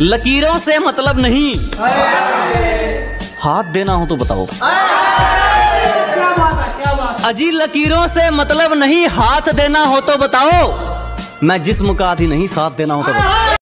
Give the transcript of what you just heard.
लकीरों से मतलब नहीं, हाथ देना हो तो बताओ। क्या बात है, क्या बात। अजी लकीरों से मतलब नहीं, हाथ देना हो तो बताओ। मैं जिस्म का आदि नहीं, साथ देना हो तो बताओ।